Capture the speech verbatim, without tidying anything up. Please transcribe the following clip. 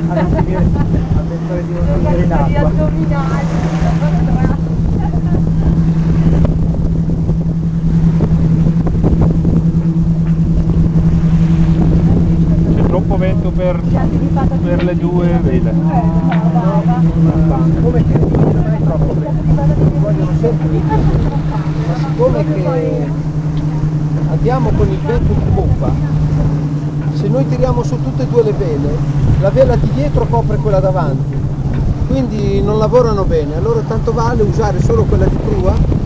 Avventore di non venire in acqua. C'è troppo vento per, per le due vele. Come che non è troppo vento? Vogliono sempre di più. Ma siccome che andiamo con il vento di poppa, se noi tiriamo su tutte e due le vele, la vela di dietro copre quella davanti, quindi non lavorano bene, allora tanto vale usare solo quella di prua